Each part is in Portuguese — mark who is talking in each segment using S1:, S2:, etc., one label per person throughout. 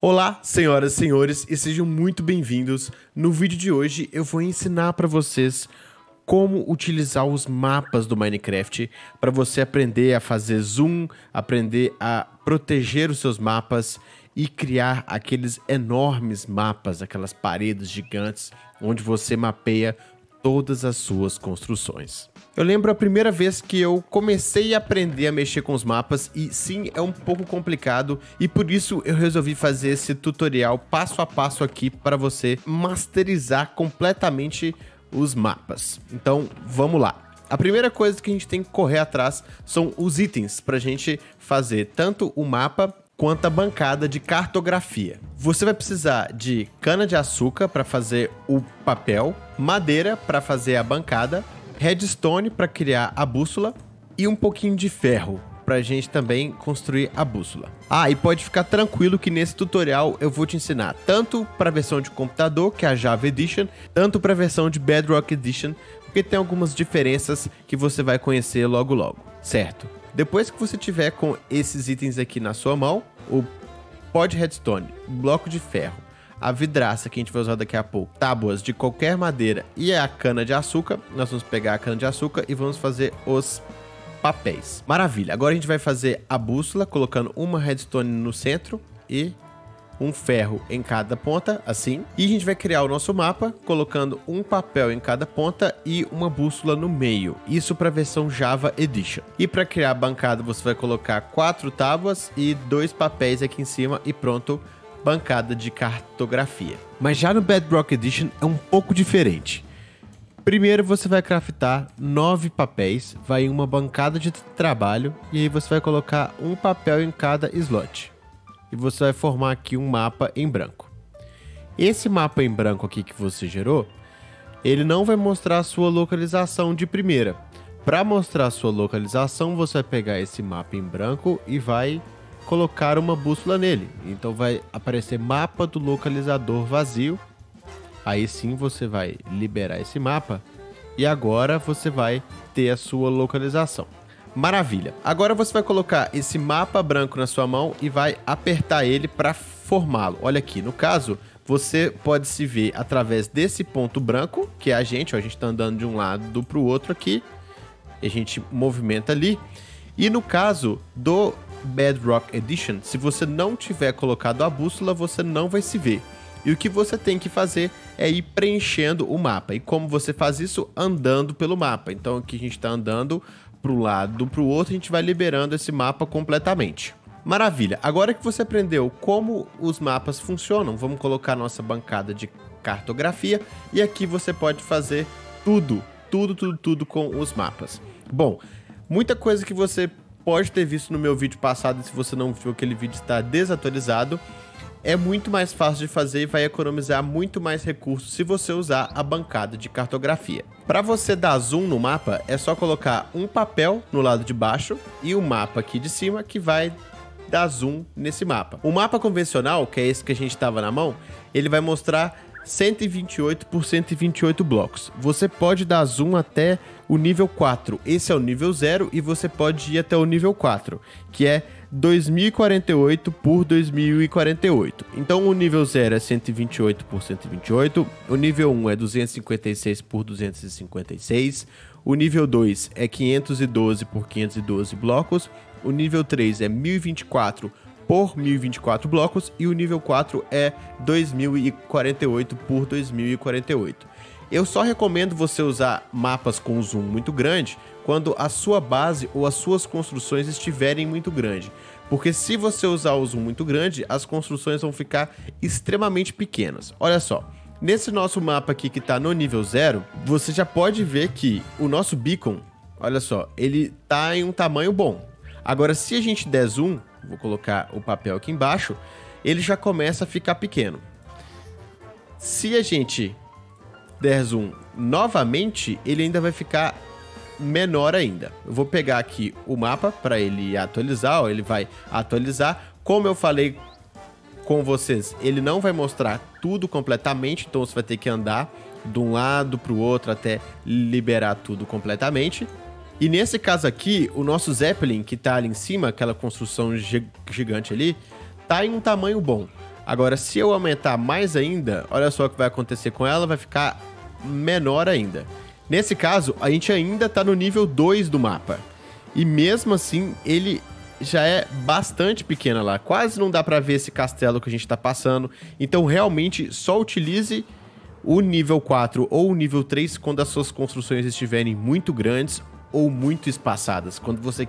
S1: Olá, senhoras e senhores, e sejam muito bem-vindos. No vídeo de hoje eu vou ensinar para vocês como utilizar os mapas do Minecraft para você aprender a fazer zoom, aprender a proteger os seus mapas e criar aqueles enormes mapas, aquelas paredes gigantes onde você mapeia todas as suas construções. Eu lembro a primeira vez que eu comecei a aprender a mexer com os mapas e sim, é um pouco complicado e por isso eu resolvi fazer esse tutorial passo a passo aqui para você masterizar completamente os mapas. Então, vamos lá. A primeira coisa que a gente tem que correr atrás são os itens para a gente fazer tanto o mapa quanto a bancada de cartografia. Você vai precisar de cana-de-açúcar para fazer o papel, madeira para fazer a bancada, redstone para criar a bússola e um pouquinho de ferro para a gente também construir a bússola. Ah, e pode ficar tranquilo que nesse tutorial eu vou te ensinar tanto para a versão de computador, que é a Java Edition, tanto para a versão de Bedrock Edition, porque tem algumas diferenças que você vai conhecer logo logo, certo? Depois que você tiver com esses itens aqui na sua mão, o pó de redstone, bloco de ferro, a vidraça que a gente vai usar daqui a pouco, tábuas de qualquer madeira e a cana de açúcar, nós vamos pegar a cana de açúcar e vamos fazer os papéis. Maravilha, agora a gente vai fazer a bússola colocando uma redstone no centro e um ferro em cada ponta, assim. E a gente vai criar o nosso mapa colocando um papel em cada ponta e uma bússola no meio. Isso para a versão Java Edition. E para criar a bancada você vai colocar 4 tábuas e 2 papéis aqui em cima e pronto, bancada de cartografia. Mas já no Bedrock Edition é um pouco diferente. Primeiro você vai craftar 9 papéis, vai em uma bancada de trabalho e aí você vai colocar um papel em cada slot. E você vai formar aqui um mapa em branco. Esse mapa em branco aqui que você gerou, ele não vai mostrar a sua localização de primeira. Para mostrar a sua localização, você vai pegar esse mapa em branco e vai colocar uma bússola nele. Então vai aparecer mapa do localizador vazio. Aí sim você vai liberar esse mapa e agora você vai ter a sua localização. Maravilha. Agora você vai colocar esse mapa branco na sua mão e vai apertar ele para formá-lo. Olha aqui, no caso, você pode se ver através desse ponto branco, que é a gente está andando de um lado para o outro aqui, e a gente movimenta ali. E no caso do Bedrock Edition, se você não tiver colocado a bússola, você não vai se ver. E o que você tem que fazer é ir preenchendo o mapa. E como você faz isso? Andando pelo mapa. Então aqui a gente está andando para um lado, para o outro, a gente vai liberando esse mapa completamente. Maravilha! Agora que você aprendeu como os mapas funcionam, vamos colocar nossa bancada de cartografia e aqui você pode fazer tudo com os mapas. Bom, muita coisa que você pode ter visto no meu vídeo passado, se você não viu, aquele vídeo está desatualizado. É muito mais fácil de fazer e vai economizar muito mais recursos se você usar a bancada de cartografia. Para você dar zoom no mapa, é só colocar um papel no lado de baixo e um mapa aqui de cima que vai dar zoom nesse mapa. O mapa convencional, que é esse que a gente estava na mão, ele vai mostrar 128 por 128 blocos. Você pode dar zoom até o nível 4. Esse é o nível 0 e você pode ir até o nível 4, que é 2048 por 2048. Então o nível 0 é 128 por 128, o nível 1 é 256 por 256, o nível 2 é 512 por 512 blocos, o nível 3 é 1024 por 1024 blocos e o nível 4 é 2048 por 2048. Eu só recomendo você usar mapas com zoom muito grande quando a sua base ou as suas construções estiverem muito grande. Porque se você usar o zoom muito grande, as construções vão ficar extremamente pequenas. Olha só, nesse nosso mapa aqui que está no nível 0, você já pode ver que o nosso beacon, olha só, ele está em um tamanho bom. Agora, se a gente der zoom, vou colocar o papel aqui embaixo, ele já começa a ficar pequeno. Se a gente der zoom novamente, ele ainda vai ficar menor ainda. Eu vou pegar aqui o mapa para ele atualizar, ó, ele vai atualizar. Como eu falei com vocês, ele não vai mostrar tudo completamente, então você vai ter que andar de um lado para o outro até liberar tudo completamente. E nesse caso aqui, o nosso Zeppelin, que tá ali em cima, aquela construção gigante ali, tá em um tamanho bom. Agora, se eu aumentar mais ainda, olha só o que vai acontecer com ela, vai ficar menor ainda. Nesse caso, a gente ainda tá no nível 2 do mapa. E mesmo assim, ele já é bastante pequeno lá. Quase não dá pra ver esse castelo que a gente tá passando. Então, realmente, só utilize o nível 4 ou o nível 3 quando as suas construções estiverem muito grandes ou muito espaçadas. Quando você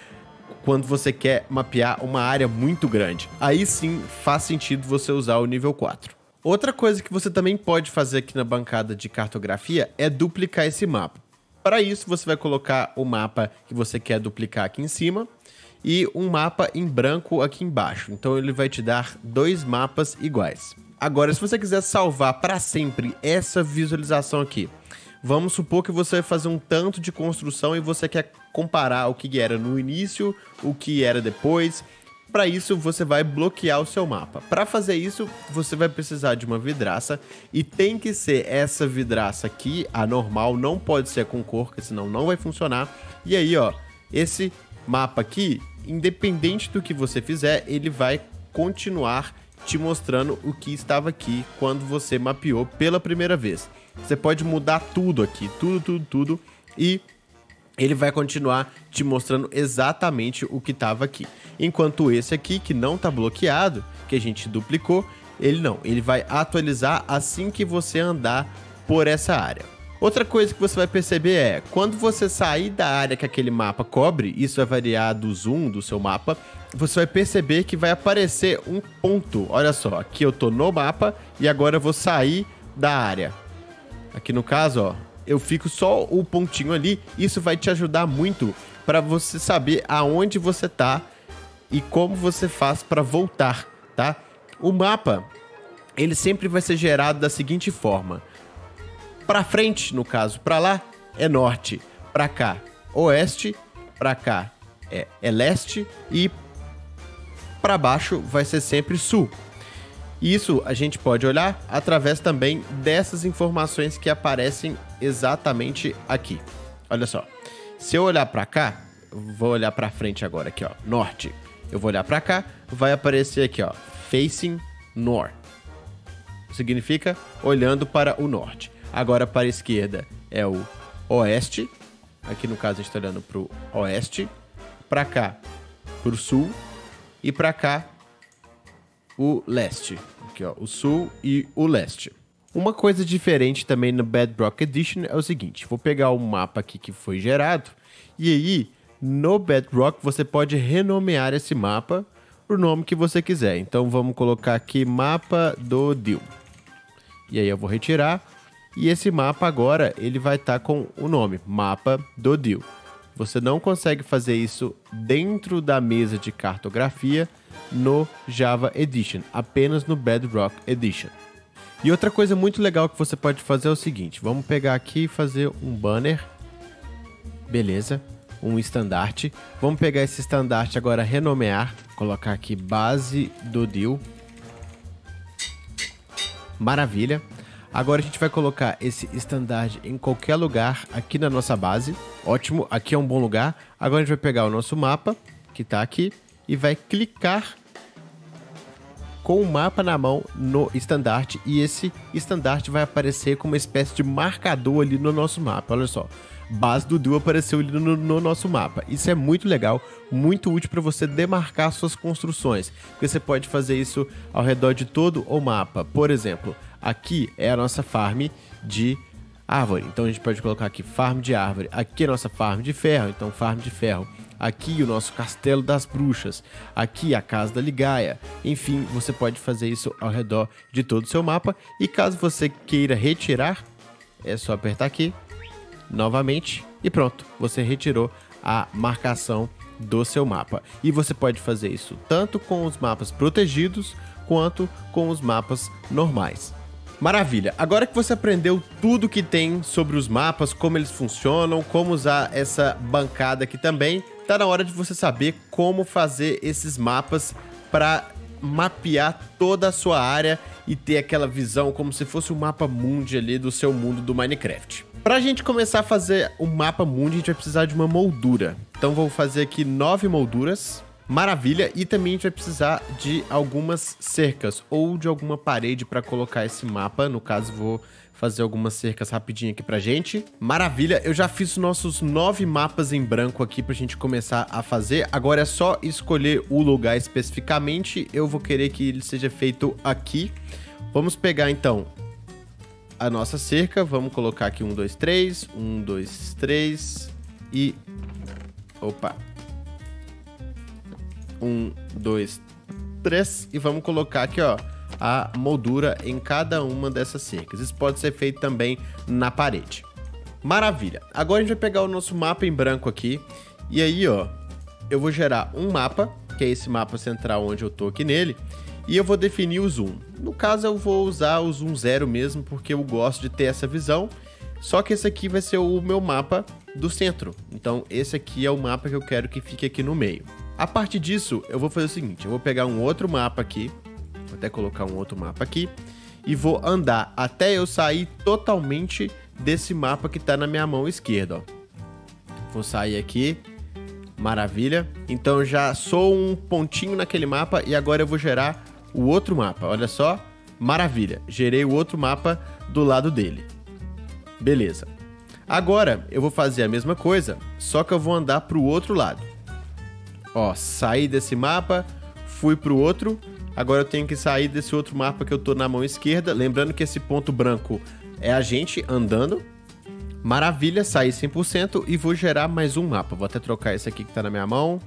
S1: quer mapear uma área muito grande. Aí sim faz sentido você usar o nível 4. Outra coisa que você também pode fazer aqui na bancada de cartografia é duplicar esse mapa. Para isso você vai colocar o mapa que você quer duplicar aqui em cima e um mapa em branco aqui embaixo. Então ele vai te dar 2 mapas iguais. Agora, se você quiser salvar para sempre essa visualização aqui, vamos supor que você vai fazer um tanto de construção e você quer comparar o que era no início, o que era depois. Para isso, você vai bloquear o seu mapa. Para fazer isso, você vai precisar de uma vidraça e tem que ser essa vidraça aqui, a normal, não pode ser com cor, porque senão não vai funcionar. E aí, ó, esse mapa aqui, independente do que você fizer, ele vai continuar te mostrando o que estava aqui quando você mapeou pela primeira vez. Você pode mudar tudo aqui, tudo, e ele vai continuar te mostrando exatamente o que estava aqui. Enquanto esse aqui, que não está bloqueado, que a gente duplicou, ele vai atualizar assim que você andar por essa área. Outra coisa que você vai perceber é, quando você sair da área que aquele mapa cobre, isso vai variar do zoom do seu mapa, você vai perceber que vai aparecer um ponto. Olha só, aqui eu tô no mapa e agora eu vou sair da área. Aqui no caso, ó, eu fico só o pontinho ali. Isso vai te ajudar muito para você saber aonde você tá e como você faz para voltar, tá? O mapa, ele sempre vai ser gerado da seguinte forma. Para frente, no caso, para lá é norte, para cá oeste, para cá é leste e para baixo vai ser sempre sul. Isso a gente pode olhar através também dessas informações que aparecem exatamente aqui. Olha só, se eu olhar para cá, vou olhar para frente agora aqui, ó, norte. Eu vou olhar para cá, vai aparecer aqui, ó, facing north. Significa olhando para o norte. Agora para a esquerda é o oeste. Aqui no caso a gente está olhando para o oeste. Para cá, para o sul. E para cá, o leste. Aqui, ó, o sul e o leste. Uma coisa diferente também no Bedrock Edition é o seguinte. Vou pegar o mapa aqui que foi gerado. E aí, no Bedrock, você pode renomear esse mapa para o nome que você quiser. Então vamos colocar aqui mapa do Deal. E aí eu vou retirar. E esse mapa agora, ele vai estar com o nome, mapa do Deal. Você não consegue fazer isso dentro da mesa de cartografia no Java Edition, apenas no Bedrock Edition. E outra coisa muito legal que você pode fazer é o seguinte, vamos pegar aqui e fazer um banner, beleza, um estandarte. Vamos pegar esse estandarte agora, renomear, colocar aqui base do Deal. Maravilha. Agora a gente vai colocar esse estandarte em qualquer lugar aqui na nossa base. Ótimo, aqui é um bom lugar. Agora a gente vai pegar o nosso mapa, que está aqui, e vai clicar com o mapa na mão no estandarte. E esse estandarte vai aparecer como uma espécie de marcador ali no nosso mapa. Olha só, base do Deal apareceu ali no nosso mapa. Isso é muito legal, muito útil para você demarcar suas construções. Porque você pode fazer isso ao redor de todo o mapa. Por exemplo, aqui é a nossa farm de árvore, então a gente pode colocar aqui farm de árvore. Aqui é a nossa farm de ferro, então farm de ferro. Aqui o nosso castelo das bruxas. Aqui a casa da Ligaia. Enfim, você pode fazer isso ao redor de todo o seu mapa. E caso você queira retirar, é só apertar aqui novamente e pronto, você retirou a marcação do seu mapa. E você pode fazer isso tanto com os mapas protegidos quanto com os mapas normais. Maravilha! Agora que você aprendeu tudo que tem sobre os mapas, como eles funcionam, como usar essa bancada aqui também, tá na hora de você saber como fazer esses mapas para mapear toda a sua área e ter aquela visão como se fosse um mapa mundi ali do seu mundo do Minecraft. Para a gente começar a fazer um mapa mundi, a gente vai precisar de uma moldura. Então vou fazer aqui 9 molduras. Maravilha, e também a gente vai precisar de algumas cercas ou de alguma parede para colocar esse mapa. No caso, vou fazer algumas cercas rapidinho aqui pra gente. Maravilha, eu já fiz os nossos 9 mapas em branco aqui pra gente começar a fazer. Agora é só escolher o lugar especificamente. Eu vou querer que ele seja feito aqui. Vamos pegar então a nossa cerca. Vamos colocar aqui 1, 2, 3. 1, 2, 3 e... Opa! 1, 2, 3 e vamos colocar aqui, ó, a moldura em cada uma dessas cercas. Isso pode ser feito também na parede. Maravilha. Agora a gente vai pegar o nosso mapa em branco aqui e aí, ó, eu vou gerar um mapa, que é esse mapa central onde eu tô aqui nele, e eu vou definir o zoom. No caso, eu vou usar o zoom 0 mesmo, porque eu gosto de ter essa visão. Só que esse aqui vai ser o meu mapa do centro. Então, esse aqui é o mapa que eu quero que fique aqui no meio. A partir disso, eu vou fazer o seguinte, eu vou pegar um outro mapa aqui, vou até colocar um outro mapa aqui, e vou andar até eu sair totalmente desse mapa que tá na minha mão esquerda, ó. Vou sair aqui, maravilha. Então, eu já sou um pontinho naquele mapa e agora eu vou gerar o outro mapa, olha só, maravilha. Gerei o outro mapa do lado dele. Beleza. Agora, eu vou fazer a mesma coisa, só que eu vou andar pro outro lado. Ó, saí desse mapa, fui pro outro, agora eu tenho que sair desse outro mapa que eu tô na mão esquerda, lembrando que esse ponto branco é a gente andando. Maravilha, saí 100% e vou gerar mais um mapa. Vou até trocar esse aqui que tá na minha mão.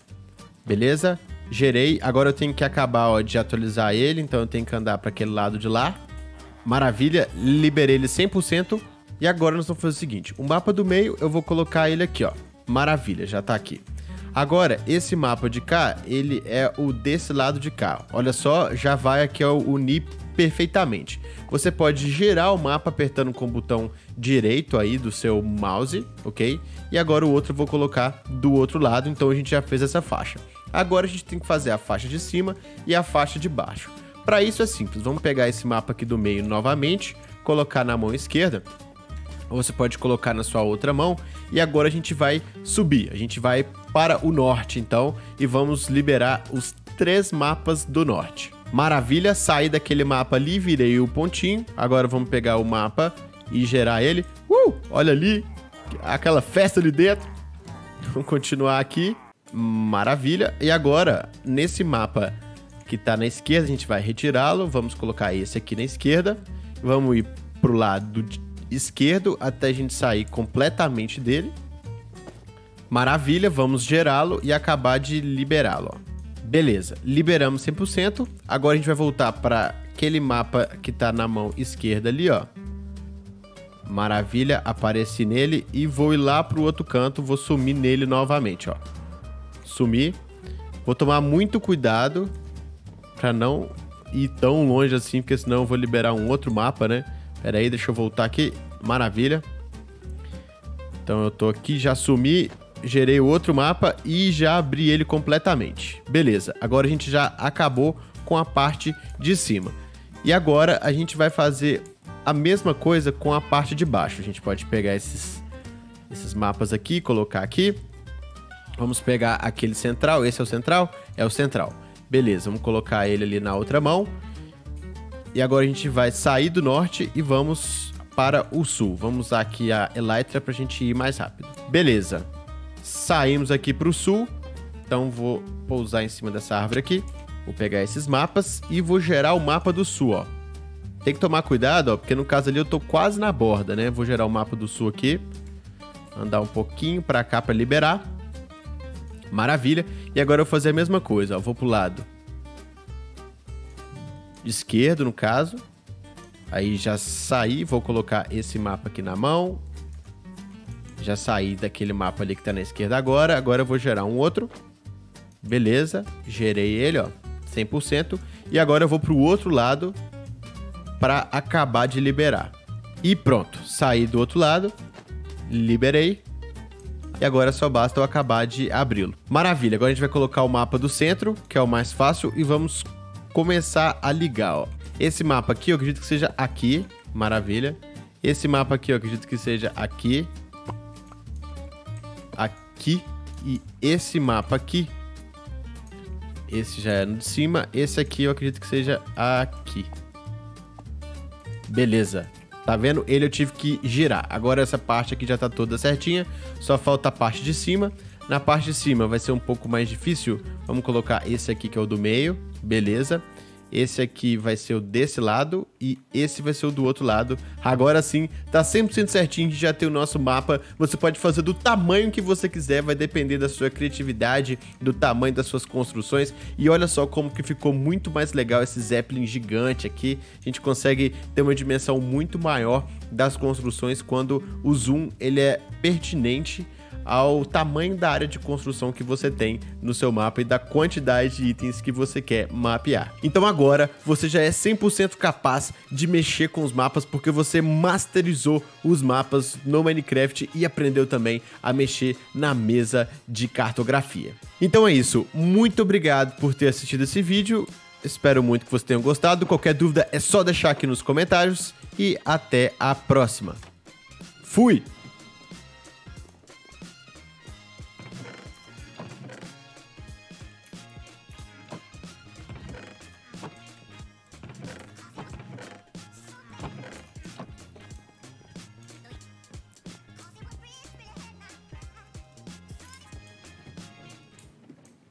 S1: Beleza, gerei, agora eu tenho que acabar, ó, de atualizar ele, então eu tenho que andar para aquele lado de lá. Maravilha, liberei ele 100% e agora nós vamos fazer o seguinte, o mapa do meio eu vou colocar ele aqui, ó. Maravilha, já tá aqui. Agora, esse mapa de cá, ele é o desse lado de cá. Olha só, já vai aqui ó, unir perfeitamente. Você pode girar o mapa apertando com o botão direito aí do seu mouse, ok? E agora o outro eu vou colocar do outro lado, então a gente já fez essa faixa. Agora a gente tem que fazer a faixa de cima e a faixa de baixo. Para isso é simples, vamos pegar esse mapa aqui do meio novamente, colocar na mão esquerda, ou você pode colocar na sua outra mão, e agora a gente vai subir, a gente vai para o norte então, e vamos liberar os 3 mapas do norte. Maravilha, saí daquele mapa ali, virei o pontinho, agora vamos pegar o mapa e gerar ele. Olha ali, aquela festa ali dentro. Vamos continuar aqui, maravilha, e agora, nesse mapa que tá na esquerda, a gente vai retirá-lo, vamos colocar esse aqui na esquerda, vamos ir pro lado esquerdo até a gente sair completamente dele. Maravilha, vamos gerá-lo e acabar de liberá-lo, ó. Beleza, liberamos 100%. Agora a gente vai voltar para aquele mapa que tá na mão esquerda ali, ó. Maravilha, apareci nele e vou ir lá pro outro canto, vou sumir nele novamente, ó. Sumir. Vou tomar muito cuidado para não ir tão longe assim, porque senão eu vou liberar um outro mapa, né? Pera aí, deixa eu voltar aqui. Maravilha. Então eu tô aqui, já sumi, gerei o outro mapa e já abri ele completamente. Beleza, agora a gente já acabou com a parte de cima. E agora a gente vai fazer a mesma coisa com a parte de baixo. A gente pode pegar esses mapas aqui, colocar aqui. Vamos pegar aquele central, esse é o central? É o central. Beleza, vamos colocar ele ali na outra mão. E agora a gente vai sair do norte e vamos para o sul. Vamos usar aqui a Elytra para a gente ir mais rápido. Beleza. Saímos aqui para o sul. Então vou pousar em cima dessa árvore aqui. Vou pegar esses mapas e vou gerar o mapa do sul, ó. Tem que tomar cuidado, ó, porque no caso ali eu tô quase na borda, né? Vou gerar o mapa do sul aqui. Andar um pouquinho para cá para liberar. Maravilha. E agora eu vou fazer a mesma coisa, ó. Vou pro lado esquerdo, no caso. Aí já saí, vou colocar esse mapa aqui na mão. Já saí daquele mapa ali que tá na esquerda agora. Agora eu vou gerar um outro. Beleza, gerei ele, ó, 100%. E agora eu vou pro outro lado para acabar de liberar. E pronto, saí do outro lado, liberei. E agora só basta eu acabar de abri-lo. Maravilha, agora a gente vai colocar o mapa do centro, que é o mais fácil, e vamos começar a ligar, ó. Esse mapa aqui eu acredito que seja aqui, maravilha. Esse mapa aqui eu acredito que seja aqui. Aqui. E esse mapa aqui Esse já é no de cima. Esse aqui eu acredito que seja aqui. Beleza. Tá vendo? Ele eu tive que girar. Agora essa parte aqui já tá toda certinha. Só falta a parte de cima. Na parte de cima vai ser um pouco mais difícil. Vamos colocar esse aqui que é o do meio. Beleza. Esse aqui vai ser o desse lado e esse vai ser o do outro lado. Agora sim, tá 100% certinho, já tem o nosso mapa. Você pode fazer do tamanho que você quiser, vai depender da sua criatividade, do tamanho das suas construções. E olha só como que ficou muito mais legal esse Zeppelin gigante aqui. A gente consegue ter uma dimensão muito maior das construções quando o zoom ele é pertinente ao tamanho da área de construção que você tem no seu mapa e da quantidade de itens que você quer mapear. Então agora você já é 100% capaz de mexer com os mapas porque você masterizou os mapas no Minecraft e aprendeu também a mexer na mesa de cartografia. Então é isso, muito obrigado por ter assistido esse vídeo, espero muito que vocês tenham gostado, qualquer dúvida é só deixar aqui nos comentários e até a próxima. Fui!